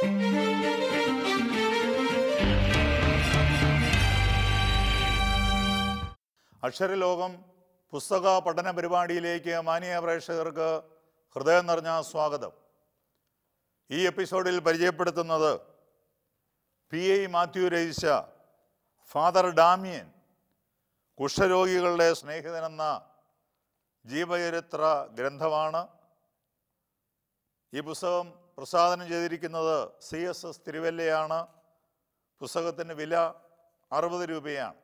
അക്ഷരലോകം പുസ്തക പഠന പരിപാടിയിലേക്ക് മാന്യ പ്രേക്ഷകർക്ക് ഹൃദയം നിറഞ്ഞ സ്വാഗതം. ഈ എപ്പിസോഡിൽ പരിചയപ്പെടുത്തുന്നത് P.I. മാത്യു രചിച്ച ഫാദർ ഡാമിയൻ കുഷ്ഠരോഗികളുടെ സ്നേഹിതനെന്ന ജീവചരിത്ര ഗ്രന്ഥമാണ്. ഈ പുസ്തകം പ്രസാധനം ചെയ്തിരിക്കുന്നത് CSS തിരുവല്ലയാണ്. പുസ്തകത്തിന് വില 60 രൂപയാണ്.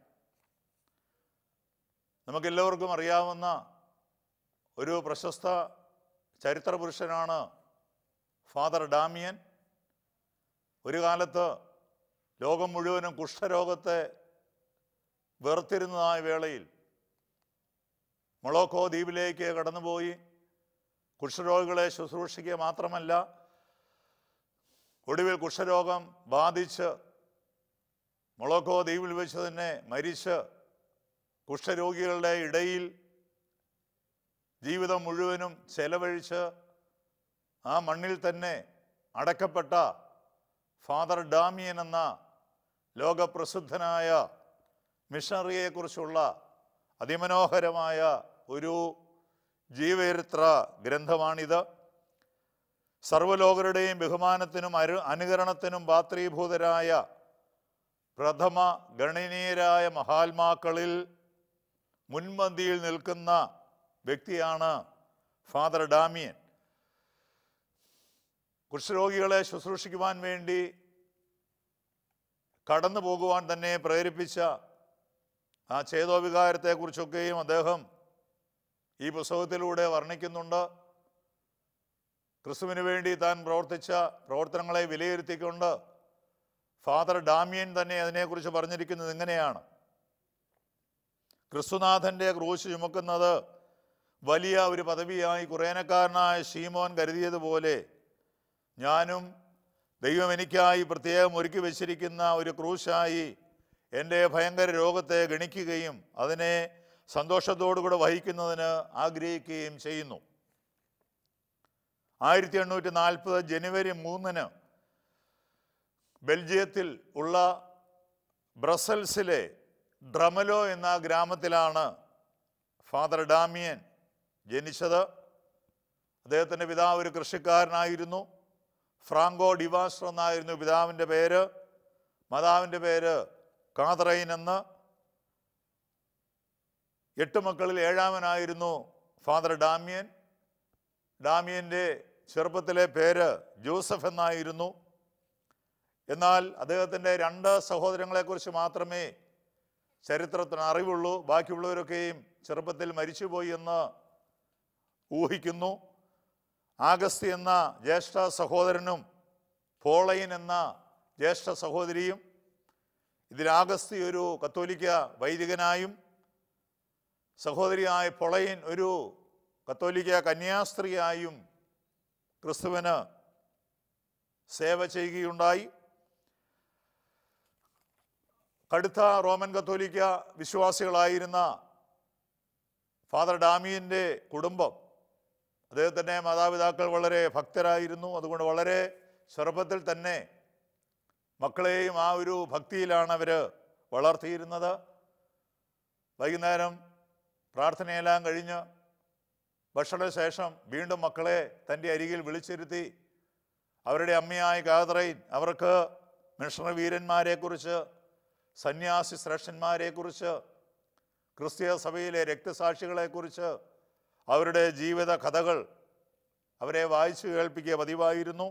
നമുക്കെല്ലാവർക്കും അറിയാവുന്ന ഒരു പ്രശസ്ത ചരിത്ര പുരുഷനാണ് ഫാദർ ഡാമിയൻ. ഒരു കാലത്ത് ലോകം മുഴുവനും കുഷ്ഠരോഗത്തെ വെറുത്തിരുന്നതായ വേളയിൽ മൊളോക്കോ ദ്വീപിലേക്ക് കടന്നുപോയി കുഷ്ഠരോഗികളെ ശുശ്രൂഷിക്കുക മാത്രമല്ല, ഒടുവിൽ കുഷ്ഠരോഗം ബാധിച്ച് മൊളോക്കോ ദ്വീപിൽ വെച്ച് തന്നെ മരിച്ച് കുഷ്ഠരോഗികളുടെ ഇടയിൽ ജീവിതം മുഴുവനും ചെലവഴിച്ച് ആ മണ്ണിൽ തന്നെ അടക്കപ്പെട്ട ഫാദർ ഡാമിയൻ എന്ന ലോകപ്രസിദ്ധനായ മിഷണറിയെക്കുറിച്ചുള്ള അതിമനോഹരമായ ഒരു ജീവചരിത്ര ഗ്രന്ഥമാണിത്. സർവ്വലോകരുടെയും ബഹുമാനത്തിനും അനുകരണത്തിനും പാത്രീഭൂതരായ പ്രഥമ ഗണനീയരായ മഹാത്മാക്കളിൽ മുൻപന്തിയിൽ നിൽക്കുന്ന വ്യക്തിയാണ് ഫാദർ ഡാമിയൻ. കുഷ്ഠരോഗികളെ ശുശ്രൂഷിക്കുവാൻ വേണ്ടി കടന്നു പോകുവാൻ തന്നെ പ്രേരിപ്പിച്ച ആ ചേതോവികാരത്തെക്കുറിച്ചൊക്കെയും അദ്ദേഹം ഈ പുസ്തകത്തിലൂടെ വർണ്ണിക്കുന്നുണ്ട്. ക്രിസ്തുവിന് വേണ്ടി താൻ പ്രവർത്തിച്ച പ്രവർത്തനങ്ങളെ വിലയിരുത്തിക്കൊണ്ട് ഫാദർ ഡാമിയൻ തന്നെ അതിനെക്കുറിച്ച് പറഞ്ഞിരിക്കുന്നത് ഇങ്ങനെയാണ്: ക്രിസ്തുനാഥൻ്റെ ക്രൂശ് ചുമക്കുന്നത് വലിയ ഒരു പദവിയായി കുറേനക്കാരനായ ശീമോൻ കരുതിയതുപോലെ ഞാനും ദൈവം എനിക്കായി പ്രത്യേകം ഒരുക്കി വച്ചിരിക്കുന്ന ഒരു ക്രൂശായി എൻ്റെ ഭയങ്കര രോഗത്തെ ഗണിക്കുകയും അതിനെ സന്തോഷത്തോടുകൂടെ വഹിക്കുന്നതിന് ആഗ്രഹിക്കുകയും ചെയ്യുന്നു. 1840 ജനുവരി 3 ബെൽജിയത്തിൽ ഉള്ള ബ്രസൽസിലെ ഡ്രമലോ എന്ന ഗ്രാമത്തിലാണ് ഫാദർ ഡാമിയൻ ജനിച്ചത്. അദ്ദേഹത്തിൻ്റെ പിതാവ് ഒരു കൃഷിക്കാരനായിരുന്നു. ഫ്രാങ്കോ ഡിവാസ്റ്റർ എന്നായിരുന്നു പിതാവിൻ്റെ പേര്. മാതാവിൻ്റെ പേര് കാതറൈൻ എന്ന്. 8 മക്കളിൽ 7ാമനായിരുന്നു ഫാദർ ഡാമിയൻ. ഡാമിയൻ്റെ ചെറുപ്പത്തിലെ പേര് ജോസഫ് എന്നായിരുന്നു. എന്നാൽ അദ്ദേഹത്തിൻ്റെ 2 സഹോദരങ്ങളെക്കുറിച്ച് മാത്രമേ ചരിത്രത്തിന് അറിവുള്ളൂ. ബാക്കിയുള്ളവരൊക്കെയും ചെറുപ്പത്തിൽ മരിച്ചുപോയി എന്ന് ഊഹിക്കുന്നു. ആഗസ്തി എന്ന ജ്യേഷ്ഠ സഹോദരനും പോളൈൻ എന്ന ജ്യേഷ്ഠ സഹോദരിയും. ഇതിൽ ആഗസ്തി ഒരു കത്തോലിക്ക വൈദികനായും സഹോദരിയായ പൊളൈൻ ഒരു കത്തോലിക്ക കന്യാസ്ത്രീയായും ക്രിസ്തുവിന് സേവ ചെയ്യുകയുണ്ടായി. കടുത്ത റോമൻ കത്തോലിക്ക വിശ്വാസികളായിരുന്ന ഫാദർ ഡാമിയൻ്റെ കുടുംബം, അദ്ദേഹത്തിൻ്റെ മാതാപിതാക്കൾ വളരെ ഭക്തരായിരുന്നു. അതുകൊണ്ട് വളരെ ചെറുപ്പത്തിൽ തന്നെ മക്കളെയും ആ ഒരു ഭക്തിയിലാണ് അവർ വളർത്തിയിരുന്നത്. വൈകുന്നേരം പ്രാർത്ഥനയെല്ലാം കഴിഞ്ഞ് ഭക്ഷണശേഷം വീണ്ടും മക്കളെ തൻ്റെ അരികിൽ വിളിച്ചിരുത്തി അവരുടെ അമ്മയായ കാതറൈൻ അവർക്ക് മിഷണറി വീരന്മാരെക്കുറിച്ച്, സന്യാസി ശ്രേഷ്ഠന്മാരെക്കുറിച്ച്, ക്രിസ്തീയ സഭയിലെ രക്തസാക്ഷികളെക്കുറിച്ച് അവരുടെ ജീവിത കഥകൾ അവരെ വായിച്ചു കേൾപ്പിക്കുക പതിവായിരുന്നു.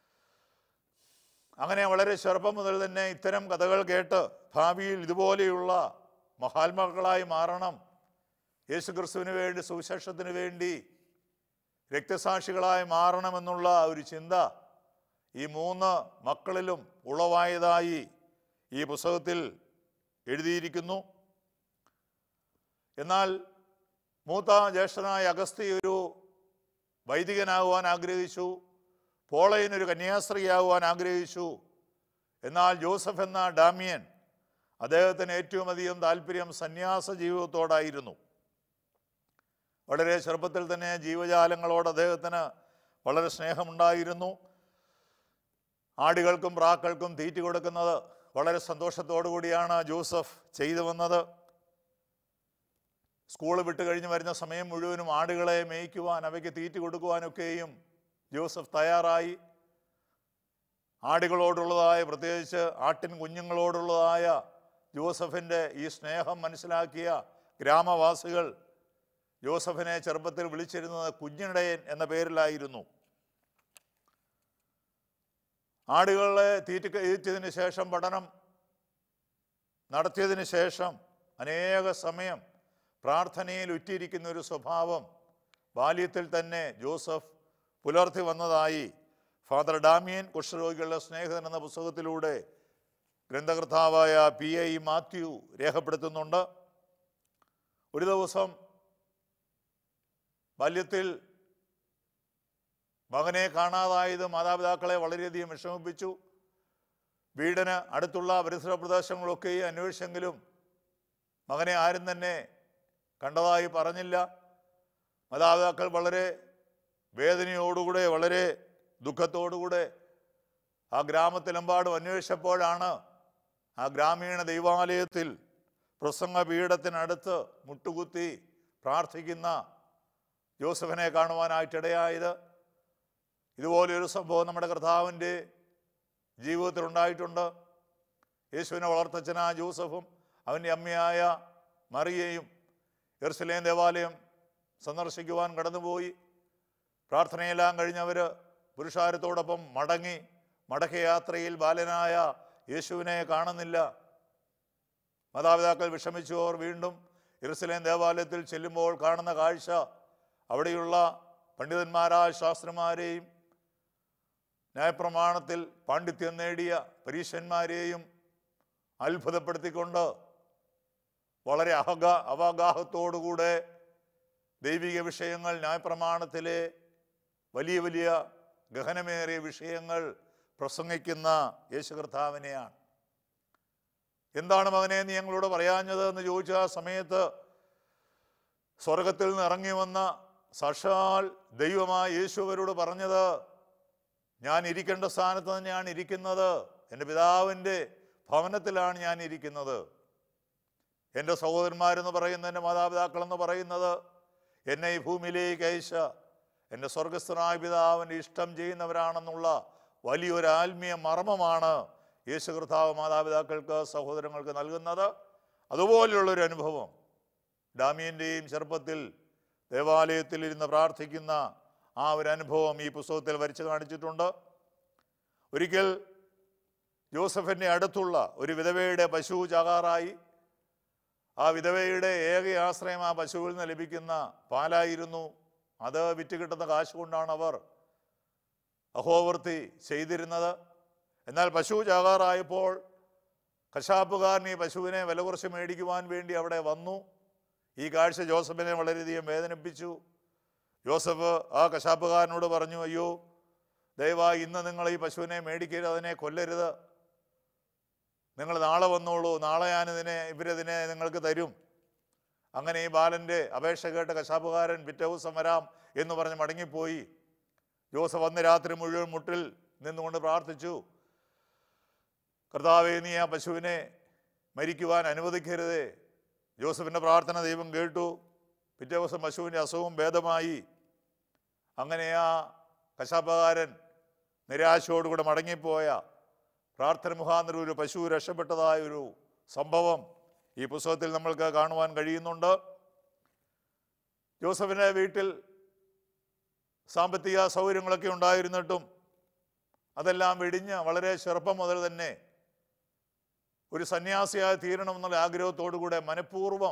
അങ്ങനെ വളരെ ചെറുപ്പം മുതൽ തന്നെ ഇത്തരം കഥകൾ കേട്ട് ഭാവിയിൽ ഇതുപോലെയുള്ള മഹാത്മാക്കളായി മാറണം, യേശുക്രിസ്തുവിന് വേണ്ടി, സുവിശേഷത്തിന് വേണ്ടി രക്തസാക്ഷികളായി മാറണമെന്നുള്ള ഒരു ചിന്ത ഈ 3 മക്കളിലും ഉളവായതായി ഈ പുസ്തകത്തിൽ എഴുതിയിരിക്കുന്നു. എന്നാൽ മൂത്ത ജ്യേഷ്ഠനായ അഗസ്തി ഒരു വൈദികനാകുവാൻ ആഗ്രഹിച്ചു. പോളൈൻ ഒരു കന്യാസ്ത്രീയാകുവാൻ ആഗ്രഹിച്ചു. എന്നാൽ ജോസഫ് എന്ന ഡാമിയൻ, അദ്ദേഹത്തിന് ഏറ്റവും അധികം താല്പര്യം സന്യാസ ജീവിതത്തോടായിരുന്നു. വളരെ ചെറുപ്പത്തിൽ തന്നെ ജീവജാലങ്ങളോട് അദ്ദേഹത്തിന് വളരെ സ്നേഹമുണ്ടായിരുന്നു. ആടുകൾക്കും പ്രാക്കൾക്കും തീറ്റി കൊടുക്കുന്നത് വളരെ സന്തോഷത്തോടു കൂടിയാണ് ജോസഫ് ചെയ്തു വന്നത്. സ്കൂൾ വിട്ട് കഴിഞ്ഞ് വരുന്ന സമയം മുഴുവനും ആടുകളെ മേയ്ക്കുവാൻ, അവയ്ക്ക് തീറ്റി കൊടുക്കുവാനൊക്കെയും ജോസഫ് തയ്യാറായി. ആടുകളോടുള്ളതായ, പ്രത്യേകിച്ച് ആട്ടിൻ കുഞ്ഞുങ്ങളോടുള്ളതായ ജോസഫിൻ്റെ ഈ സ്നേഹം മനസ്സിലാക്കിയ ഗ്രാമവാസികൾ ജോസഫിനെ ചെറുപ്പത്തിൽ വിളിച്ചിരുന്നത് കുഞ്ഞിടയൻ എന്ന പേരിലായിരുന്നു. ആടുകളെ തീറ്റിച്ചതിന് ശേഷം, പഠനം നടത്തിയതിന് ശേഷം അനേക സമയം പ്രാർത്ഥനയിൽ ഉറ്റിയിരിക്കുന്ന ഒരു സ്വഭാവം ബാല്യത്തിൽ തന്നെ ജോസഫ് പുലർത്തി വന്നതായി ഫാദർ ഡാമിയൻ കുഷ്ഠരോഗികളുടെ സ്നേഹിതൻ എന്ന പുസ്തകത്തിലൂടെ ഗ്രന്ഥകർത്താവായ P.I. മാത്യു രേഖപ്പെടുത്തുന്നുണ്ട്. ഒരു ദിവസം ബാല്യത്തിൽ മകനെ കാണാതായത് മാതാപിതാക്കളെ വളരെയധികം വിഷമിപ്പിച്ചു. വീടിന് അടുത്തുള്ള പരിസര പ്രദേശങ്ങളൊക്കെ അന്വേഷിച്ചെങ്കിലും മകനെ ആരും തന്നെ കണ്ടതായി പറഞ്ഞില്ല. മാതാപിതാക്കൾ വളരെ വേദനയോടുകൂടെ, വളരെ ദുഃഖത്തോടുകൂടെ ആ ഗ്രാമത്തിലെമ്പാടും അന്വേഷിച്ചപ്പോഴാണ് ആ ഗ്രാമീണ ദൈവാലയത്തിൽ പ്രസംഗ പീഠത്തിനടുത്ത് മുട്ടുകുത്തി പ്രാർത്ഥിക്കുന്ന ജോസഫിനെ കാണുവാനായിട്ടിടയായത്. ഇതുപോലെയൊരു സംഭവം നമ്മുടെ കർത്താവിൻ്റെ ജീവിതത്തിലുണ്ടായിട്ടുണ്ട്. യേശുവിനെ വളർത്തച്ഛനായ ജോസഫും അവൻ്റെ അമ്മയായ മറിയയും യെരുശലേം ദേവാലയം സന്ദർശിക്കുവാൻ കടന്നുപോയി. പ്രാർത്ഥനയെല്ലാം കഴിഞ്ഞവർ പുരുഷാരത്തോടൊപ്പം മടക്കയാത്രയിൽ ബാലനായ യേശുവിനെ കാണുന്നില്ല. മാതാപിതാക്കൾ വിഷമിച്ചു. അവർ വീണ്ടും യെരുശലേം ദേവാലയത്തിൽ ചെല്ലുമ്പോൾ കാണുന്ന കാഴ്ച അവിടെയുള്ള പണ്ഡിതന്മാരായ ശാസ്ത്രിമാരെയും ന്യായപ്രമാണത്തിൽ പാണ്ഡിത്യം നേടിയ പരീശന്മാരെയും അത്ഭുതപ്പെടുത്തിക്കൊണ്ട് വളരെ അവഗാഹത്തോടുകൂടെ ദൈവിക വിഷയങ്ങൾ, ന്യായപ്രമാണത്തിലെ വലിയ വലിയ ഗഹനമേറിയ വിഷയങ്ങൾ പ്രസംഗിക്കുന്ന യേശു കർത്താവിനെയാണ്. എന്താണ് മകനെ നീ ഞങ്ങളോട് പറയാഞ്ഞത് എന്ന് ചോദിച്ച ആ സമയത്ത് സ്വർഗത്തിൽ നിന്ന് ഇറങ്ങി വന്ന സാക്ഷാൽ ദൈവമായ യേശു അവരോട് പറഞ്ഞത്, ഞാൻ ഇരിക്കേണ്ട സ്ഥാനത്ത് തന്നെയാണ് ഇരിക്കുന്നത്. എൻ്റെ പിതാവിൻ്റെ ഭവനത്തിലാണ് ഞാൻ ഇരിക്കുന്നത്. എൻ്റെ സഹോദരന്മാരെന്ന് പറയുന്നത്, എൻ്റെ മാതാപിതാക്കളെന്ന് പറയുന്നത് എന്നെ ഈ ഭൂമിയിലേക്ക് അയച്ച എൻ്റെ സ്വർഗസ്ഥനായ പിതാവിൻ്റെ ഇഷ്ടം ചെയ്യുന്നവരാണെന്നുള്ള വലിയൊരു ആത്മീയ മർമ്മമാണ് യേശു കർത്താവ് മാതാപിതാക്കൾക്ക്, സഹോദരങ്ങൾക്ക് നൽകുന്നത്. അതുപോലെയുള്ളൊരു അനുഭവം ഡാമിയൻ്റെയും ചെറുപ്പത്തിൽ ദേവാലയത്തിൽ ഇരുന്ന് പ്രാർത്ഥിക്കുന്ന ആ ഒരു അനുഭവം ഈ പുസ്തകത്തിൽ വരച്ച് കാണിച്ചിട്ടുണ്ട്. ഒരിക്കൽ ജോസഫിൻ്റെ അടുത്തുള്ള ഒരു വിധവയുടെ പശു ചാകാറായി. ആ വിധവയുടെ ഏക ആശ്രയം ആ പശുവിൽ നിന്ന് ലഭിക്കുന്ന പാലായിരുന്നു. അത് വിറ്റ് കിട്ടുന്ന കാശ് കൊണ്ടാണ് അവർ അഹോവൃത്തി ചെയ്തിരുന്നത്. എന്നാൽ പശു ചാകാറായപ്പോൾ കശാപ്പുകാരൻ ഈ പശുവിനെ വില കുറച്ച് മേടിക്കുവാൻ വേണ്ടി അവിടെ വന്നു. ഈ കാഴ്ച ജോസഫിനെ വളരെയധികം വേദനിപ്പിച്ചു. ജോസഫ് ആ കശാപ്പുകാരനോട് പറഞ്ഞു, അയ്യോ ദയവായി ഇന്ന് നിങ്ങൾ ഈ പശുവിനെ മേടിക്കരുത്, അതിനെ കൊല്ലരുത്. നിങ്ങൾ നാളെ വന്നോളൂ, നാളെ ഇവരതിനെ നിങ്ങൾക്ക് തരും. അങ്ങനെ ഈ ബാലൻ്റെ അപേക്ഷ കേട്ട കശാപ്പുകാരൻ പിറ്റേ ദിവസം വരാം എന്ന് പറഞ്ഞ് മടങ്ങിപ്പോയി. ജോസഫ് അന്ന് രാത്രി മുഴുവൻ മുട്ടിൽ നിന്നുകൊണ്ട് പ്രാർത്ഥിച്ചു, കർത്താവേ നീ ആ പശുവിനെ മരിക്കുവാൻ അനുവദിക്കരുതേ. ജോസഫിൻ്റെ പ്രാർത്ഥന ദൈവം കേട്ടു. പിറ്റേ ദിവസം പശുവിൻ്റെ അസുഖം ഭേദമായി. അങ്ങനെ ആ കശാപ്പുകാരൻ നിരാശയോടുകൂടെ മടങ്ങിപ്പോയ പ്രാർത്ഥന മുഖാന്തരം ഒരു പശു രക്ഷപ്പെട്ടതായൊരു സംഭവം ഈ പുസ്തകത്തിൽ നമ്മൾക്ക് കാണുവാൻ കഴിയുന്നുണ്ട്. ജോസഫിൻ്റെ വീട്ടിൽ സാമ്പത്തിക സൗകര്യങ്ങളൊക്കെ ഉണ്ടായിരുന്നിട്ടും അതെല്ലാം വെടിഞ്ഞ് വളരെ ചെറുപ്പം മുതൽ തന്നെ ഒരു സന്യാസിയായി തീരണമെന്നുള്ള ആഗ്രഹത്തോടുകൂടെ മനഃപൂർവ്വം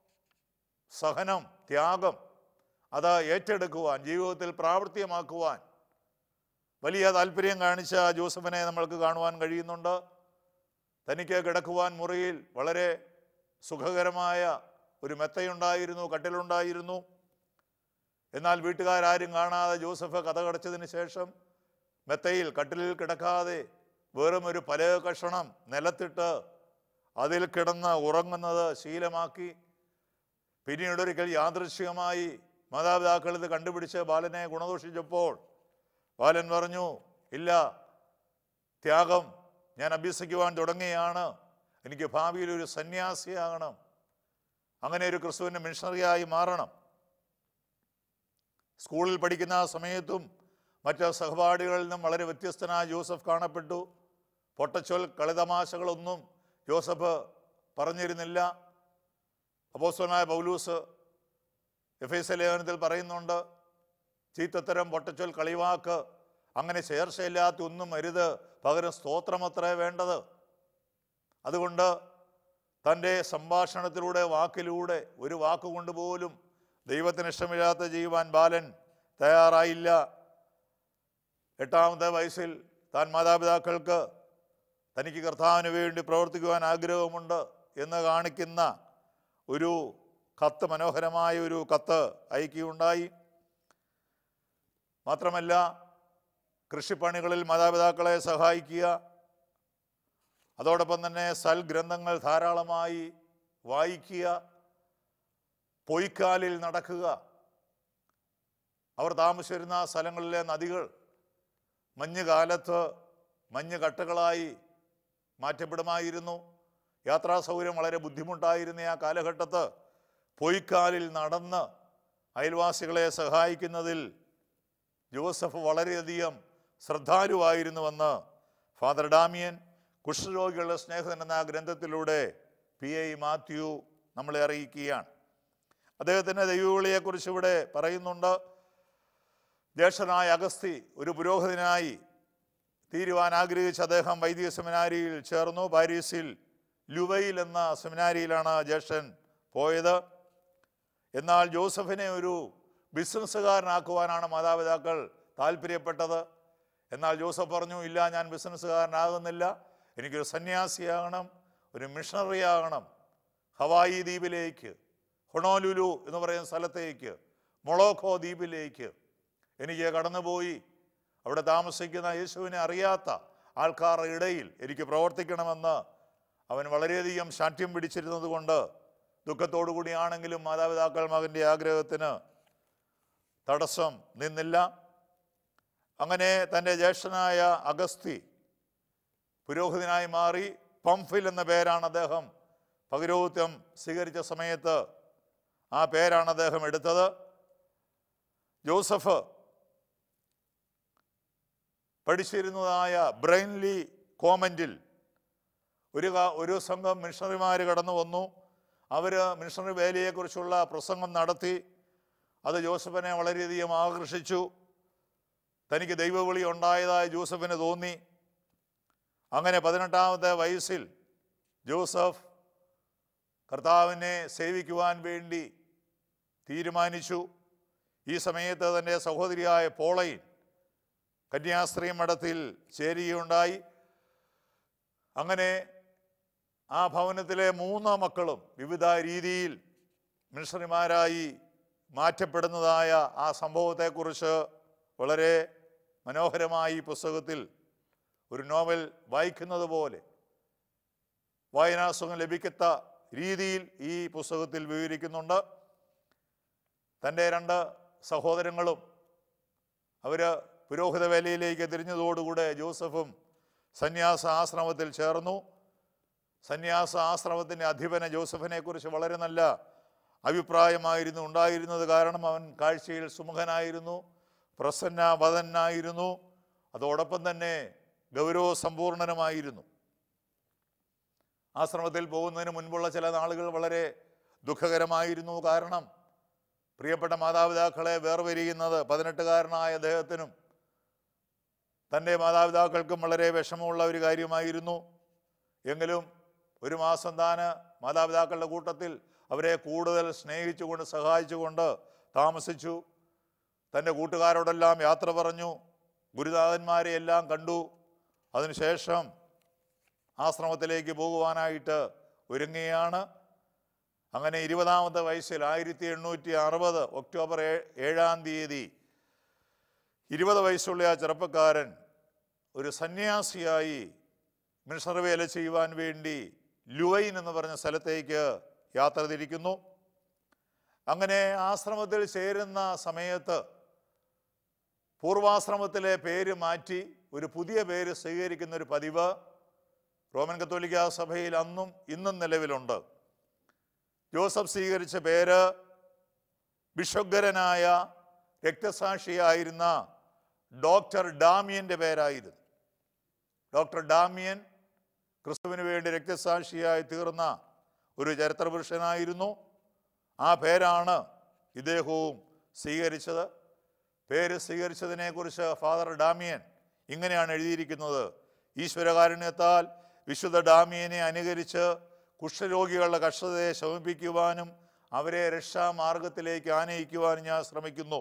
സഹനം, ത്യാഗം അത് ഏറ്റെടുക്കുവാൻ, ജീവിതത്തിൽ പ്രാവർത്തികമാക്കുവാൻ വലിയ താല്പര്യം കാണിച്ച ജോസഫിനെ നമ്മൾക്ക് കാണുവാൻ കഴിയുന്നുണ്ട്. തനിക്ക് കിടക്കുവാൻ മുറിയിൽ വളരെ സുഖകരമായ ഒരു മെത്തയുണ്ടായിരുന്നു, കട്ടിലുണ്ടായിരുന്നു. എന്നാൽ വീട്ടുകാരും കാണാതെ ജോസഫ് കതകടച്ചതിന് ശേഷം മെത്തയിൽ, കട്ടിലിൽ കിടക്കാതെ വെറും ഒരു പലക കഷണം നിലത്തിട്ട് അതിൽ കിടന്ന് ഉറങ്ങുന്നത് ശീലമാക്കി. പിന്നീടൊരിക്കൽ യാദൃശ്ചികമായി മാതാപിതാക്കൾ ഇത് കണ്ടുപിടിച്ച് ബാലനെ ഗുണദോഷിച്ചപ്പോൾ ബാലൻ പറഞ്ഞു, ഇല്ല, ത്യാഗം ഞാൻ അഭ്യസിക്കുവാൻ തുടങ്ങുകയാണ്. എനിക്ക് ഭാവിയിൽ ഒരു സന്യാസിയാകണം. അങ്ങനെ ഒരു ക്രിസ്തുവിൻ്റെ മിഷണറിയായി മാറണം. സ്കൂളിൽ പഠിക്കുന്ന സമയത്തും മറ്റ് സഹപാഠികളിൽ നിന്നും വളരെ വ്യത്യസ്തനായ ജോസഫ് കാണപ്പെട്ടു. പൊട്ടച്ചൊൽ കളിതമാശകളൊന്നും ജോസഫ് പറഞ്ഞിരുന്നില്ല. അപ്പോസ്തലനായ പൗലൂസ് എഫേസ്യ ലേഖനത്തിൽ പറയുന്നുണ്ട്, ചീത്തത്തരം, പൊട്ടച്ചൊൽ, കളിവാക്ക്, അങ്ങനെ ചേർച്ചയില്ലാത്ത ഒന്നും അരുത്, പകരം സ്തോത്രമത്രേ വേണ്ടത്. അതുകൊണ്ട് തൻ്റെ സംഭാഷണത്തിലൂടെ, വാക്കിലൂടെ, ഒരു വാക്കുകൊണ്ട് പോലും ദൈവത്തിന് ഇഷ്ടമില്ലാത്ത ചെയ്യുവാൻ ബാലൻ തയ്യാറായില്ല. 8-ാമത്തെ വയസ്സിൽ താൻ മാതാപിതാക്കൾക്ക് തനിക്ക് കർത്താവിന് വേണ്ടി പ്രവർത്തിക്കുവാൻ ആഗ്രഹമുണ്ട് എന്ന് കാണിക്കുന്ന ഒരു കത്ത്, മനോഹരമായ ഒരു കത്ത് അയക്കുകയുണ്ടായി. മാത്രമല്ല, കൃഷിപ്പണികളിൽ മാതാപിതാക്കളെ സഹായിക്കുക, അതോടൊപ്പം തന്നെ സൽഗ്രന്ഥങ്ങൾ ധാരാളമായി വായിക്കുക, പൊയ്ക്കാലിൽ നടക്കുക. അവർ താമസിച്ചിരുന്ന സ്ഥലങ്ങളിലെ നദികൾ മഞ്ഞുകാലത്ത് മഞ്ഞുകട്ടകളായി മാറ്റപ്പെടുമായിരുന്നു. യാത്രാ സൗകര്യം വളരെ ബുദ്ധിമുട്ടായിരുന്ന ആ കാലഘട്ടത്ത് പൊയ്ക്കാലിൽ നടന്ന് അയൽവാസികളെ സഹായിക്കുന്നതിൽ ജോസഫ് വളരെയധികം ശ്രദ്ധാലുവായിരുന്നുവെന്ന് ഫാദർ ഡാമിയൻ കുഷ്ഠരോഗികളുടെ സ്നേഹിതൻ എന്ന ഗ്രന്ഥത്തിലൂടെ P.I. മാത്യു നമ്മളെ അറിയിക്കുകയാണ്. അദ്ദേഹത്തിൻ്റെ ദൈവവിളിയെക്കുറിച്ച് ഇവിടെ പറയുന്നുണ്ട്. ജ്യേഷ്ഠനായ അഗസ്തി ഒരു പുരോഹിതനായി തീരുവാൻ ആഗ്രഹിച്ച് അദ്ദേഹം വൈദിക സെമിനാരിയിൽ ചേർന്നു. പാരീസിൽ ലുവയിൽ എന്ന സെമിനാരിയിലാണ് ജ്യേഷ്ഠൻ പോയത്. എന്നാൽ ജോസഫിനെ ഒരു ബിസിനസ്സുകാരനാക്കുവാനാണ് മാതാപിതാക്കൾ താല്പര്യപ്പെട്ടത്. എന്നാൽ ജോസഫ് പറഞ്ഞു, ഇല്ല, ഞാൻ ബിസിനസ്സുകാരനാകുന്നില്ല, എനിക്കൊരു സന്യാസിയാകണം, ഒരു മിഷണറി ആകണം. ഹവായി ദ്വീപിലേക്ക്, ഹൊണോലുലു എന്ന് പറയുന്ന സ്ഥലത്തേക്ക്, മൊളോക്കോ ദ്വീപിലേക്ക് എനിക്ക് കടന്നുപോയി അവിടെ താമസിക്കുന്ന യേശുവിനെ അറിയാത്ത ആൾക്കാരുടെ ഇടയിൽ എനിക്ക് പ്രവർത്തിക്കണമെന്ന് അവൻ വളരെയധികം ശാഠ്യം പിടിച്ചിരുന്നത് കൊണ്ട് ദുഃഖത്തോടു കൂടിയാണെങ്കിലും മാതാപിതാക്കൾ മകൻ്റെ ആഗ്രഹത്തിന് തടസ്സം നിന്നില്ല. അങ്ങനെ തൻ്റെ ജ്യേഷ്ഠനായ അഗസ്തി പുരോഹിതനായി മാറി. പംഫിൽ എന്ന പേരാണ് അദ്ദേഹം പൗരോഹിത്യം സ്വീകരിച്ച സമയത്ത് ആ പേരാണ് അദ്ദേഹം എടുത്തത്. ജോസഫ് പഠിച്ചിരുന്നതായ ബ്രെയിൻലി കോമൻറ്റിൽ ഒരു സംഘം മിഷണറിമാർ കടന്നു വന്നു. അവർ മിഷണറി വേലയെക്കുറിച്ചുള്ള പ്രസംഗം നടത്തി. അത് ജോസഫിനെ വളരെയധികം ആകർഷിച്ചു. തനിക്ക് ദൈവവിളി ഉണ്ടായതായി ജോസഫിന് തോന്നി. അങ്ങനെ 18-ാമത്തെ വയസ്സിൽ ജോസഫ് കർത്താവിനെ സേവിക്കുവാൻ വേണ്ടി തീരുമാനിച്ചു. ഈ സമയത്ത് തൻ്റെ സഹോദരിയായ പോളയിൽ കന്യാസ്ത്രീ മഠത്തിൽ ചേരുകയുണ്ടായി. അങ്ങനെ ആ ഭവനത്തിലെ 3 മക്കളും വിവിധ രീതിയിൽ മിഷണറിമാരായി മാറ്റപ്പെടുന്നതായ ആ സംഭവത്തെക്കുറിച്ച് വളരെ മനോഹരമായി പുസ്തകത്തിൽ ഒരു നോവൽ വായിക്കുന്നത് പോലെ വായനാസുഖം ലഭിക്കത്ത രീതിയിൽ ഈ പുസ്തകത്തിൽ വിവരിക്കുന്നുണ്ട്. തൻ്റെ 2 സഹോദരങ്ങളും അവർ പുരോഹിത വേലയിലേക്ക് തിരിഞ്ഞതോടുകൂടെ ജോസഫും സന്യാസ ആശ്രമത്തിൽ ചേർന്നു. സന്യാസ ആശ്രമത്തിൻ്റെ അധിപന് ജോസഫിനെ കുറിച്ച് വളരെ നല്ല അഭിപ്രായമായിരുന്നു ഉണ്ടായിരുന്നത്. കാരണം അവൻ കാഴ്ചയിൽ സുമുഖനായിരുന്നു, പ്രസന്നവദനായിരുന്നു, അതോടൊപ്പം തന്നെ ഗൗരവസമ്പൂർണനുമായിരുന്നു. ആശ്രമത്തിൽ പോകുന്നതിന് മുൻപുള്ള ചില നാളുകൾ വളരെ ദുഃഖകരമായിരുന്നു. കാരണം പ്രിയപ്പെട്ട മാതാപിതാക്കളെ വേർപിരിയുന്നത് 18-കാരനായ അദ്ദേഹത്തിനും തൻ്റെ മാതാപിതാക്കൾക്കും വളരെ വിഷമമുള്ള ഒരു കാര്യമായിരുന്നു. എങ്കിലും ഒരു മാസം താൻ മാതാപിതാക്കളുടെ കൂട്ടത്തിൽ അവരെ കൂടുതൽ സ്നേഹിച്ചുകൊണ്ട് സഹായിച്ചുകൊണ്ട് താമസിച്ചു. തൻ്റെ കൂട്ടുകാരോടെല്ലാം യാത്ര പറഞ്ഞു, ഗുരുനാഥന്മാരെ എല്ലാം കണ്ടു. അതിനുശേഷം ആശ്രമത്തിലേക്ക് പോകുവാനായിട്ട് ഒരുങ്ങുകയാണ്. അങ്ങനെ 20-ാമത്തെ വയസ്സിൽ 1860 ഒക്ടോബർ 7-ാം തീയതി 20 വയസ്സുള്ള ആ ചെറുപ്പക്കാരൻ ഒരു സന്യാസിയായി മിഷണറി വേല ചെയ്യുവാൻ വേണ്ടി ലുവൈൻ എന്ന് പറഞ്ഞ സ്ഥലത്തേക്ക് യാത്ര തിരിക്കുന്നു. അങ്ങനെ ആശ്രമത്തിൽ ചേരുന്ന സമയത്ത് പൂർവാശ്രമത്തിലെ പേര് മാറ്റി ഒരു പുതിയ പേര് സ്വീകരിക്കുന്ന ഒരു പതിവ് റോമൻ കത്തോലിക്ക സഭയിൽ അന്നും ഇന്നും നിലവിലുണ്ട്. ജോസഫ് സ്വീകരിച്ച പേര് ബിഷഗ്വരനായ രക്തസാക്ഷിയായിരുന്ന ഡോക്ടർ ഡാമിയൻ്റെ പേരായിരുന്നു. ഡോക്ടർ ഡാമിയൻ ക്രിസ്തുവിന് വേണ്ടി രക്തസാക്ഷിയായി തീർന്ന ഒരു ചരിത്രപുരുഷനായിരുന്നു. ആ പേരാണ് ഇദ്ദേഹവും സ്വീകരിച്ചത്. പേര് സ്വീകരിച്ചതിനെക്കുറിച്ച് ഫാദർ ഡാമിയൻ ഇങ്ങനെയാണ് എഴുതിയിരിക്കുന്നത്: ഈശ്വരകാരുണ്യത്താൽ വിശുദ്ധ ഡാമിയനെ അനുകരിച്ച് കുഷ്ഠരോഗികളുടെ കഷ്ടതയെ ശമിപ്പിക്കുവാനും അവരെ രക്ഷാമാർഗത്തിലേക്ക് ആനയിക്കുവാനും ഞാൻ ശ്രമിക്കുന്നു.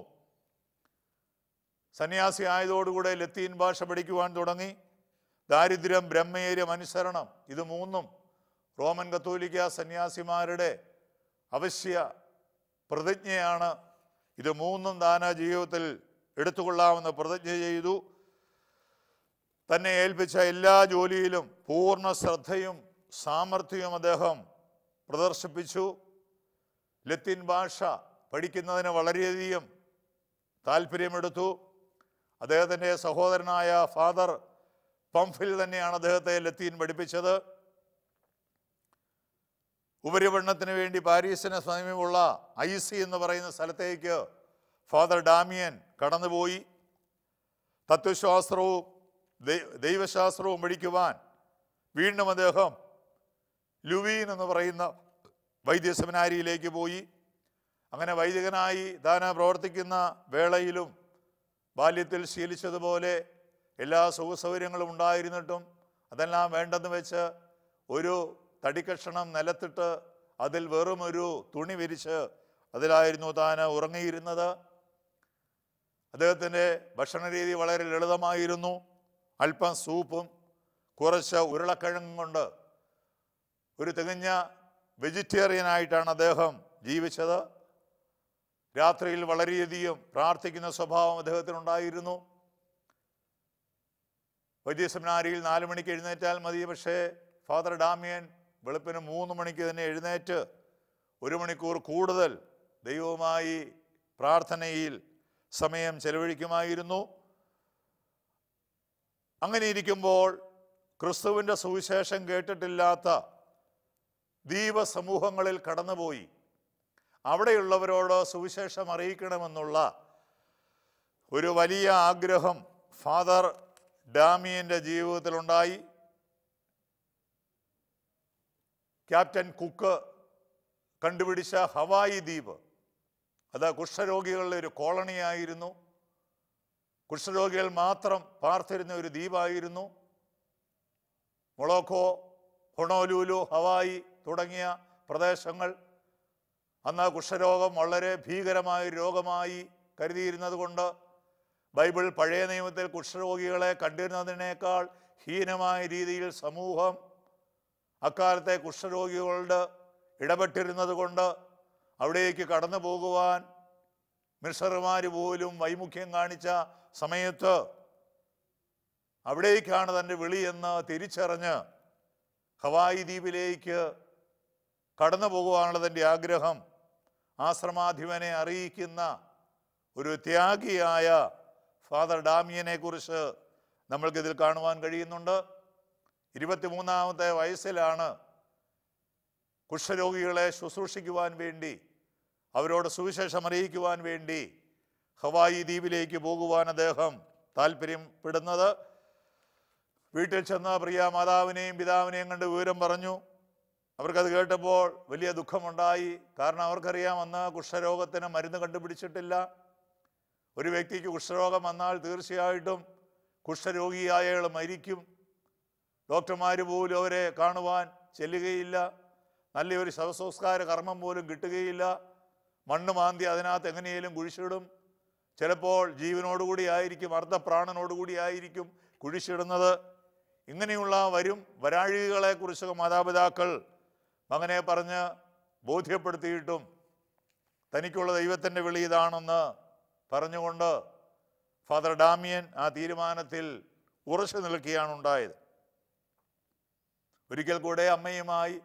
സന്യാസി ആയതോടുകൂടെ ലത്തീൻ ഭാഷ പഠിക്കുവാൻ തുടങ്ങി. ദാരിദ്ര്യം, ബ്രഹ്മചര്യം, അനുസരണം, ഇത് മൂന്നും റോമൻ കത്തോലിക്ക സന്യാസിമാരുടെ അവശ്യ പ്രതിജ്ഞയാണ്. ഇത് മൂന്നും താൻ ജീവിതത്തിൽ എടുത്തുകൊള്ളാമെന്ന് പ്രതിജ്ഞ ചെയ്തു. തന്നെ ഏൽപ്പിച്ച എല്ലാ ജോലിയിലും പൂർണ്ണ ശ്രദ്ധയും സാമർഥ്യവും അദ്ദേഹം പ്രദർശിപ്പിച്ചു. ലത്തീൻ ഭാഷ പഠിക്കുന്നതിന് വളരെയധികം താല്പര്യമെടുത്തു. അദ്ദേഹത്തിൻ്റെ സഹോദരനായ ഫാദർ പംഫിൽ തന്നെയാണ് അദ്ദേഹത്തെ ലത്തീൻ പഠിപ്പിച്ചത്. ഉപരിപഠനത്തിന് വേണ്ടി പാരീസിന് സമീപമുള്ള ഐസി എന്ന് പറയുന്ന സ്ഥലത്തേക്ക് ഫാദർ ഡാമിയൻ കടന്നുപോയി. തത്വശാസ്ത്രവും ദൈവശാസ്ത്രവും പഠിക്കുവാൻ വീണ്ടും അദ്ദേഹം ലുവീൻ എന്ന് പറയുന്ന വൈദ്യ സെമിനാരിയിലേക്ക് പോയി. അങ്ങനെ വൈദികനായി താൻ പ്രവർത്തിക്കുന്ന വേളയിലും ബാല്യത്തിൽ ശീലിച്ചതുപോലെ എല്ലാ സുഖസൗകര്യങ്ങളും ഉണ്ടായിരുന്നിട്ടും അതെല്ലാം വേണ്ടെന്ന് വെച്ച് ഒരു തടിക്കഷണം നിലത്തിട്ട് അതിൽ വെറും ഒരു തുണി വിരിച്ച് അതിലായിരുന്നു താൻ ഉറങ്ങിയിരുന്നത്. അദ്ദേഹത്തിൻ്റെ ഭക്ഷണരീതി വളരെ ലളിതമായിരുന്നു. അല്പം സൂപ്പും കുറച്ച് ഉരുളക്കിഴങ്ങും കൊണ്ട് ഒരു തികഞ്ഞ വെജിറ്റേറിയനായിട്ടാണ് അദ്ദേഹം ജീവിച്ചത്. രാത്രിയിൽ വളരെയധികം പ്രാർത്ഥിക്കുന്ന സ്വഭാവം അദ്ദേഹത്തിനുണ്ടായിരുന്നു. വൈദ്യ സെമിനാരിയിൽ 4 മണിക്ക് എഴുന്നേറ്റാൽ മതി. പക്ഷേ ഫാദർ ഡാമിയൻ വെളുപ്പിന് 3 മണിക്ക് തന്നെ എഴുന്നേറ്റ് 1 മണിക്കൂർ കൂടുതൽ ദൈവവുമായി പ്രാർത്ഥനയിൽ സമയം ചെലവഴിക്കുമായിരുന്നു. അങ്ങനെ ഇരിക്കുമ്പോൾ ക്രിസ്തുവിൻ്റെ സുവിശേഷം കേട്ടിട്ടില്ലാത്ത ദ്വീപ സമൂഹങ്ങളിൽ കടന്നുപോയി അവിടെയുള്ളവരോട് സുവിശേഷം അറിയിക്കണമെന്നുള്ള ഒരു വലിയ ആഗ്രഹം ഫാദർ ഡാമിയൻ്റെ ജീവിതത്തിലുണ്ടായി. ക്യാപ്റ്റൻ കുക്ക് കണ്ടുപിടിച്ച ഹവായി ദ്വീപ്, അത് കുഷ്ഠരോഗികളുടെ ഒരു കോളണിയായിരുന്നു. കുഷ്ഠരോഗികൾ മാത്രം പാർത്തിരുന്ന ഒരു ദ്വീപായിരുന്നു. മൊളോക്കോ, ഹൊണോലുലു, ഹവായി തുടങ്ങിയ പ്രദേശങ്ങൾ അന്ന് കുഷ്ഠരോഗം വളരെ ഭീകരമായ രോഗമായി കരുതിയിരുന്നത് കൊണ്ട് ബൈബിൾ പഴയ നിയമത്തിൽ കുഷ്ഠരോഗികളെ കണ്ടിരുന്നതിനേക്കാൾ ഹീനമായ രീതിയിൽ സമൂഹം അക്കാലത്തെ കുഷ്ഠരോഗികളോട് ഇടപെട്ടിരുന്നത് കൊണ്ട് അവിടേക്ക് കടന്നു പോകുവാൻ മിഷണറിമാർ പോലും വൈമുഖ്യം കാണിച്ച സമയത്ത് അവിടേക്കാണ് തൻ്റെ വിളിയെന്ന് തിരിച്ചറിഞ്ഞ് ഹവായി ദ്വീപിലേക്ക് കടന്നു പോകുവാനുള്ള തൻ്റെ ആഗ്രഹം ആശ്രമാധിപനെ അറിയിക്കുന്ന ഒരു ത്യാഗിയായ ഫാദർ ഡാമിയനെ കുറിച്ച് നമ്മൾക്കിതിൽ കാണുവാൻ കഴിയുന്നുണ്ട്. 23-ാമത്തെ വയസ്സിലാണ് കുഷ്ഠരോഗികളെ ശുശ്രൂഷിക്കുവാൻ വേണ്ടി, അവരോട് സുവിശേഷം അറിയിക്കുവാൻ വേണ്ടി ഹവായി ദ്വീപിലേക്ക് പോകുവാൻ അദ്ദേഹം താല്പര്യപ്പെടുന്നത്. വീട്ടിൽ ചെന്ന് പ്രിയ മാതാവിനെയും പിതാവിനെയും കണ്ട് വിവരം പറഞ്ഞു. അവർക്കത് കേട്ടപ്പോൾ വലിയ ദുഃഖമുണ്ടായി. കാരണം അവർക്കറിയാം അന്ന് കുഷ്ഠരോഗത്തിന് മരുന്ന് കണ്ടുപിടിച്ചിട്ടില്ല. ഒരു വ്യക്തിക്ക് കുഷ്ഠരോഗം വന്നാൽ തീർച്ചയായിട്ടും കുഷ്ഠരോഗിയായ അയാൾ മരിക്കും. ഡോക്ടർമാർ പോലും അവരെ കാണുവാൻ ചെല്ലുകയില്ല. നല്ലൊരു ശവസംസ്കാര കർമ്മം പോലും കിട്ടുകയില്ല. മണ്ണ് മാന്തി അതിനകത്ത് എങ്ങനെയും കുഴിച്ചിടും. ചിലപ്പോൾ ജീവനോടുകൂടി ആയിരിക്കും, അർദ്ധപ്രാണനോടുകൂടി ആയിരിക്കും കുഴിച്ചിടുന്നത്. ഇങ്ങനെയുള്ള വരാഴികളെക്കുറിച്ച് മാതാപിതാക്കൾ മകനെ പറഞ്ഞ് ബോധ്യപ്പെടുത്തിയിട്ടും തനിക്കുള്ള ദൈവത്തിൻ്റെ വിളി ഇതാണെന്ന് പറഞ്ഞുകൊണ്ട് ഫാദർ ഡാമിയൻ ആ തീരുമാനത്തിൽ ഉറച്ചു നിൽക്കുകയാണ് ഉണ്ടായത്. ഒരിക്കൽ കൂടെ അമ്മയുമായി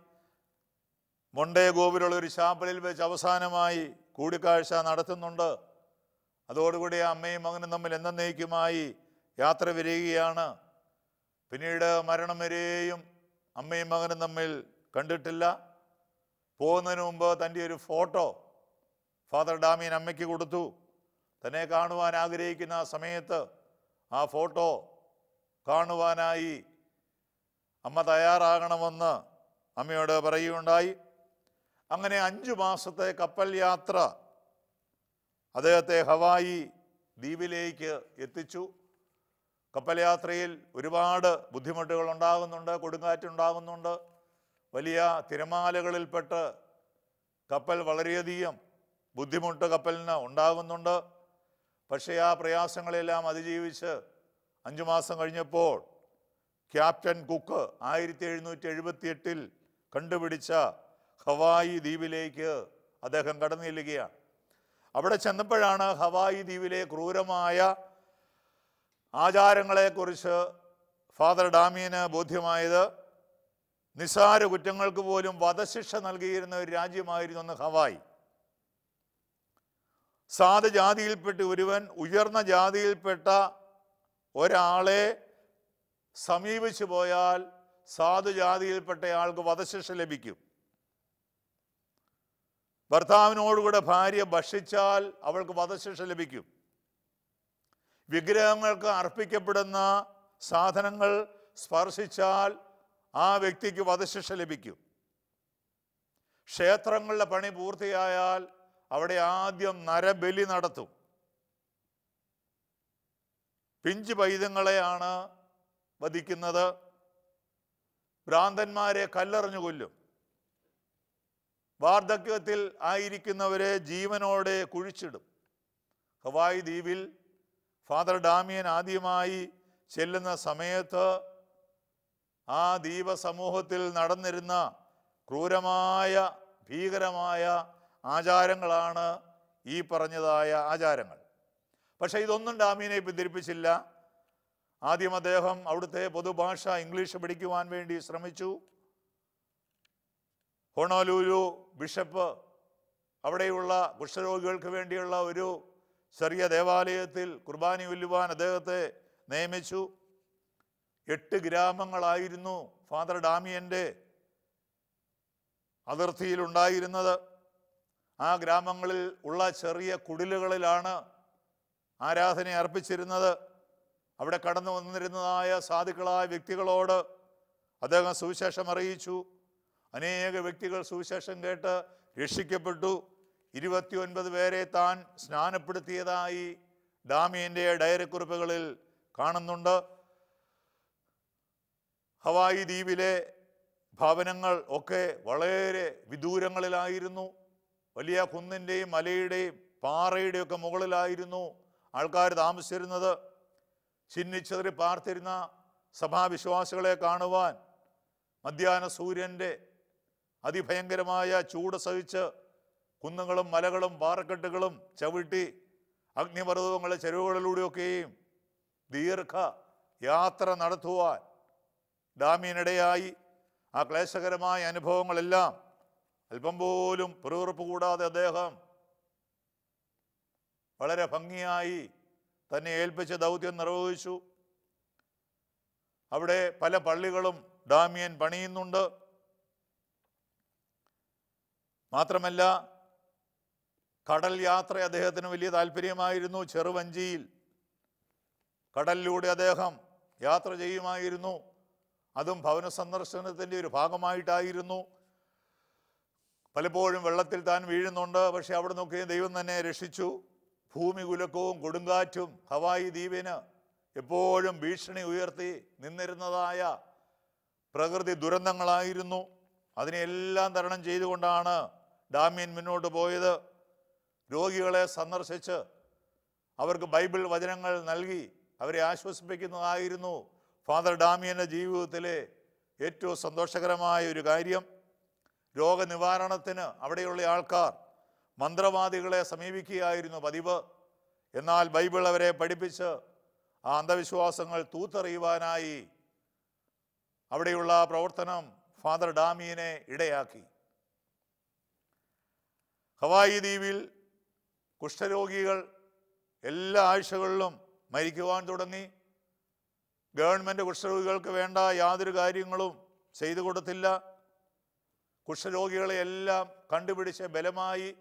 മൊണ്ടേഗോവിലുള്ള ഒരു ചാപ്പലിൽ വെച്ച് അവസാനമായി കൂടിക്കാഴ്ച നടത്തുന്നുണ്ട്. അതോടുകൂടി അമ്മയും മകനും തമ്മിൽ എന്നേക്കുമായി യാത്ര വരികയാണ്. പിന്നീട് മരണം വരെയും അമ്മയും മകനും തമ്മിൽ കണ്ടിട്ടില്ല. പോകുന്നതിന് മുമ്പ് തൻ്റെ ഒരു ഫോട്ടോ ഫാദർ ഡാമിയൻ അമ്മയ്ക്ക് കൊടുത്തു. തന്നെ കാണുവാൻ ആഗ്രഹിക്കുന്ന സമയത്ത് ആ ഫോട്ടോ കാണുവാനായി അമ്മ തയ്യാറാകണമെന്ന് അമ്മയോട് പറയുകയുണ്ടായി. അങ്ങനെ 5 മാസത്തെ കപ്പൽ യാത്ര അദ്ദേഹത്തെ ഹവായി ദ്വീപിലേക്ക് എത്തിച്ചു. കപ്പൽ യാത്രയിൽ ഒരുപാട് ബുദ്ധിമുട്ടുകൾ ഉണ്ടാകുന്നുണ്ട്, കൊടുങ്കാറ്റുണ്ടാകുന്നുണ്ട്, വലിയ തിരമാലകളിൽപ്പെട്ട് കപ്പൽ വളരെയധികം ബുദ്ധിമുട്ട് കപ്പലിന് ഉണ്ടാകുന്നുണ്ട്. പക്ഷേ ആ പ്രയാസങ്ങളെല്ലാം അതിജീവിച്ച് 5 മാസം കഴിഞ്ഞപ്പോൾ ക്യാപ്റ്റൻ കുക്ക് 1778 കണ്ടുപിടിച്ച ഹവായി ദ്വീപിലേക്ക് അദ്ദേഹം കടന്നു ചെല്ലുകയാണ്. അവിടെ ചെന്നപ്പോഴാണ് ഹവായി ദ്വീപിലെ ക്രൂരമായ ആചാരങ്ങളെക്കുറിച്ച് ഫാദർ ഡാമിയന് ബോധ്യമായത്. നിസ്സാര കുറ്റങ്ങൾക്ക് പോലും വധശിക്ഷ നൽകിയിരുന്ന ഒരു രാജ്യമായിരുന്നു അന്ന് ഹവായി. സാധു ജാതിയിൽപ്പെട്ട ഒരുവൻ ഉയർന്ന ജാതിയിൽപ്പെട്ട ഒരാളെ സമീപിച്ചു പോയാൽ സാധു ജാതിയിൽപ്പെട്ടയാൾക്ക് വധശിക്ഷ ലഭിക്കും. ഭർത്താവിനോടുകൂടെ ഭാര്യ ഭക്ഷിച്ചാൽ അവൾക്ക് വധശിക്ഷ ലഭിക്കും. വിഗ്രഹങ്ങൾക്ക് അർപ്പിക്കപ്പെടുന്ന സാധനങ്ങൾ സ്പർശിച്ചാൽ ആ വ്യക്തിക്ക് വധശിക്ഷ ലഭിക്കും. ക്ഷേത്രങ്ങളുടെ പണി പൂർത്തിയായാൽ അവിടെ ആദ്യം നരബലി നടത്തും. പിഞ്ചു പൈതങ്ങളെയാണ് വധിക്കുന്നത്. ഭ്രാന്തന്മാരെ കല്ലെറിഞ്ഞു കൊല്ലും. വാർദ്ധക്യത്തിൽ ആയിരിക്കുന്നവരെ ജീവനോടെ കുഴിച്ചിടും. ഹവായി ദ്വീപിൽ ഫാദർ ഡാമിയൻ ആദ്യമായി ചെല്ലുന്ന സമയത്ത് ആ ദ്വീപ സമൂഹത്തിൽ നടന്നിരുന്ന ക്രൂരമായ ഭീകരമായ ആചാരങ്ങളാണ് ഈ പറഞ്ഞതായ ആചാരങ്ങൾ. പക്ഷേ ഇതൊന്നും ഡാമിയനെ പിന്തിരിപ്പിച്ചില്ല. ആദ്യം അദ്ദേഹം അവിടുത്തെ പൊതുഭാഷ ഇംഗ്ലീഷ് പഠിക്കുവാൻ വേണ്ടി ശ്രമിച്ചു. ഹൊണോലുലു ബിഷപ്പ് അവിടെയുള്ള കുഷ്ഠരോഗികൾക്ക് വേണ്ടിയുള്ള ഒരു ചെറിയ ദേവാലയത്തിൽ കുർബാന ചൊല്ലുവാൻ അദ്ദേഹത്തെ നിയമിച്ചു. 8 ഗ്രാമങ്ങളായിരുന്നു ഫാദർ ഡാമിയൻ്റെ അതിർത്തിയിലുണ്ടായിരുന്നത്. ആ ഗ്രാമങ്ങളിൽ ഉള്ള ചെറിയ കുടിലുകളിലാണ് ആരാധന അർപ്പിച്ചിരുന്നത്. അവിടെ കടന്നു വന്നിരുന്നതായ സാധുക്കളായ വ്യക്തികളോട് അദ്ദേഹം സുവിശേഷം അറിയിച്ചു. അനേക വ്യക്തികൾ സുവിശേഷം കേട്ട് രക്ഷിക്കപ്പെട്ടു. 29 പേരെ താൻ സ്നാനപ്പെടുത്തിയതായി ഡാമിയൻ്റെ ഡയറിക്കുറിപ്പുകളിൽ കാണുന്നുണ്ട്. ഹവായി ദ്വീപിലെ ഭവനങ്ങൾ ഒക്കെ വളരെ വിദൂരങ്ങളിലായിരുന്നു. വലിയ കുന്നിൻ്റെയും മലയുടെയും പാറയുടെയും ഒക്കെ മുകളിലായിരുന്നു ആൾക്കാർ താമസിച്ചിരുന്നത്. ചിന്നിച്ചെതറി പാർത്തിരുന്ന സഭാവിശ്വാസികളെ കാണുവാൻ മധ്യാഹ്ന സൂര്യൻ്റെ അതിഭയങ്കരമായ ചൂട് സഹിച്ച് കുന്നുകളും മലകളും പാറക്കെട്ടുകളും ചവിട്ടി അഗ്നിപർവ്വതങ്ങളുടെ ചെരുവുകളിലൂടെയൊക്കെയും ദീർഘ യാത്ര നടത്തുവാൻ ഡാമിയനിടയായി. ആ ക്ലേശകരമായ അനുഭവങ്ങളെല്ലാം അല്പം പോലും പിറുപിറുപ്പ് കൂടാതെ അദ്ദേഹം വളരെ ഭംഗിയായി തന്നെ ഏൽപ്പിച്ച ദൗത്യം നിർവഹിച്ചു. അവിടെ പല പള്ളികളും ഡാമിയൻ പണിയുന്നുണ്ട്. മാത്രമല്ല കടൽ യാത്ര അദ്ദേഹത്തിന് വലിയ താല്പര്യമായിരുന്നു. ചെറുവഞ്ചിയിൽ കടലിലൂടെ അദ്ദേഹം യാത്ര ചെയ്യുമായിരുന്നു. അതും ഭവന സന്ദർശനത്തിൻ്റെ ഒരു ഭാഗമായിട്ടായിരുന്നു. പലപ്പോഴും വെള്ളത്തിൽ താൻ വീഴുന്നുണ്ട്. പക്ഷെ അവിടെ നോക്കി ദൈവം തന്നെ രക്ഷിച്ചു. ഭൂമി കുലുക്കവും കൊടുങ്കാറ്റും ഹവായി ദ്വീപിന് എപ്പോഴും ഭീഷണി ഉയർത്തി നിന്നിരുന്നതായ പ്രകൃതി ദുരന്തങ്ങളായിരുന്നു. അതിനെല്ലാം തരണം ചെയ്തുകൊണ്ടാണ് ഡാമിയൻ മുന്നോട്ട് പോയത്. രോഗികളെ സന്ദർശിച്ച് അവർക്ക് ബൈബിൾ വചനങ്ങൾ നൽകി അവരെ ആശ്വസിപ്പിക്കുന്നതായിരുന്നു ഫാദർ ഡാമിയൻ്റെ ജീവിതത്തിലെ ഏറ്റവും സന്തോഷകരമായ ഒരു കാര്യം. രോഗനിവാരണത്തിന് അവിടെയുള്ള ആൾക്കാർ മന്ത്രവാദികളെ സമീപിക്കുകയായിരുന്നു പതിവ്. എന്നാൽ ബൈബിൾ അവരെ പഠിപ്പിച്ച് ആ അന്ധവിശ്വാസങ്ങൾ തൂത്തെറിയുവാനായി അവിടെയുള്ള പ്രവർത്തനം ഫാദർ ഡാമിയനെ ഇടയാക്കി. ഹവായി ദ്വീപിൽ കുഷ്ഠരോഗികൾ എല്ലാ ആഴ്ചകളിലും മരിക്കുവാൻ തുടങ്ങി. ഗവൺമെൻറ് കുഷ്ഠരോഗികൾക്ക് വേണ്ട യാതൊരു കാര്യങ്ങളും ചെയ്തു കൊടുത്തില്ല. കുഷ്ഠരോഗികളെ എല്ലാം കണ്ടുപിടിച്ച് ബലമായി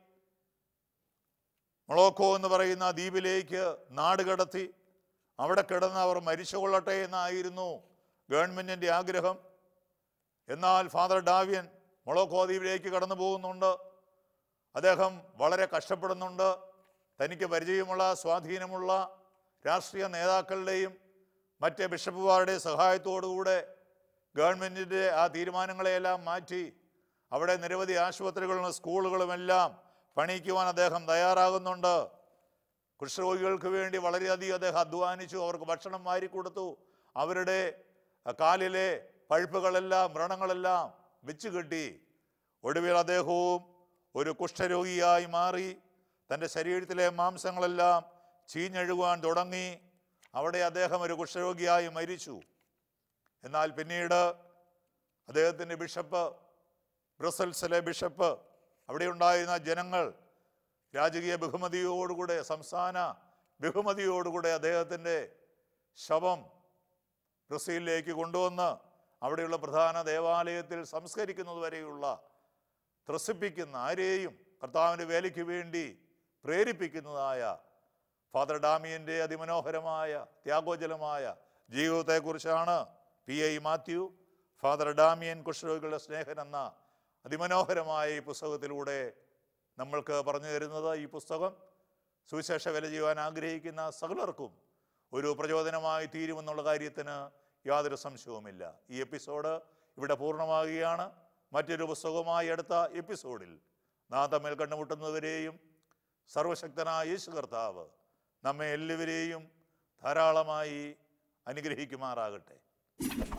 മൊളോക്കോ എന്ന് പറയുന്ന ദ്വീപിലേക്ക് നാട് കടത്തി. അവിടെ കിടന്ന് അവർ മരിച്ചുകൊള്ളട്ടെ എന്നായിരുന്നു ഗവൺമെൻറ്റിൻ്റെ ആഗ്രഹം. എന്നാൽ ഫാദർ ഡാവിയൻ മൊളോക്കോ ദ്വീപിലേക്ക് കടന്നു പോകുന്നുണ്ട്. അദ്ദേഹം വളരെ കഷ്ടപ്പെടുന്നുണ്ട്. തനിക്ക് പരിചയമുള്ള സ്വാധീനമുള്ള രാഷ്ട്രീയ നേതാക്കളുടെയും മറ്റ് ബിഷപ്പുമാരുടെയും സഹായത്തോടുകൂടെ ഗവൺമെൻറ്റിൻ്റെ ആ തീരുമാനങ്ങളെയെല്ലാം മാറ്റി അവിടെ നിരവധി ആശുപത്രികളും സ്കൂളുകളുമെല്ലാം പണിയിക്കുവാൻ അദ്ദേഹം തയ്യാറാകുന്നുണ്ട്. കുഷ്ഠരോഗികൾക്ക് വേണ്ടി വളരെയധികം അദ്ദേഹം അധ്വാനിച്ചു. അവർക്ക് ഭക്ഷണം വാരിക്കൊടുത്തു. അവരുടെ കാലിലെ പഴുപ്പുകളെല്ലാം വ്രണങ്ങളെല്ലാം വെച്ച് കെട്ടി. ഒടുവിൽ അദ്ദേഹവും ഒരു കുഷ്ഠരോഗിയായി മാറി. തൻ്റെ ശരീരത്തിലെ മാംസങ്ങളെല്ലാം ചീഞ്ഞഴുകുവാൻ തുടങ്ങി. അവിടെ അദ്ദേഹം ഒരു കുഷ്ഠരോഗിയായി മരിച്ചു. എന്നാൽ പിന്നീട് അദ്ദേഹത്തിൻ്റെ ബിഷപ്പ്, ബ്രസൽസിലെ ബിഷപ്പ്, അവിടെ ഉണ്ടായിരുന്ന ജനങ്ങൾ രാജകീയ ബഹുമതിയോടുകൂടെ, സംസ്ഥാന ബഹുമതിയോടുകൂടെ അദ്ദേഹത്തിൻ്റെ ശവം ബ്രസീലിലേക്ക് കൊണ്ടുവന്ന് അവിടെയുള്ള പ്രധാന ദേവാലയത്തിൽ സംസ്കരിക്കുന്നത് വരെയുള്ള ത്രസിപ്പിക്കുന്ന, ആരെയും കർത്താവിൻ്റെ വേലയ്ക്ക് വേണ്ടി പ്രേരിപ്പിക്കുന്നതായ ഫാദർ ഡാമിയൻ്റെ അതിമനോഹരമായ ത്യാഗോജലമായ ജീവിതത്തെക്കുറിച്ചാണ് P.I. മാത്യു ഫാദർ ഡാമിയൻ കുഷ്ഠരോഗികളുടെ സ്നേഹൻ എന്ന അതിമനോഹരമായ ഈ പുസ്തകത്തിലൂടെ നമ്മൾക്ക് പറഞ്ഞു തരുന്നത്. ഈ പുസ്തകം സുവിശേഷ വേല ചെയ്യുവാൻ ആഗ്രഹിക്കുന്ന സകലർക്കും ഒരു പ്രചോദനമായി തീരുമെന്നുള്ള കാര്യത്തിന് യാതൊരു സംശയവുമില്ല. ഈ എപ്പിസോഡ് ഇവിടെ പൂർണ്ണമാകുകയാണ്. മറ്റൊരു പുസ്തകവുമായി അടുത്ത എപ്പിസോഡിൽ നാം തമ്മിൽ കണ്ടുമുട്ടുന്നവരെയും സർവശക്തനായ യേശു കർത്താവ് നമ്മെ എല്ലാവരെയും ധാരാളമായി അനുഗ്രഹിക്കുമാറാകട്ടെ.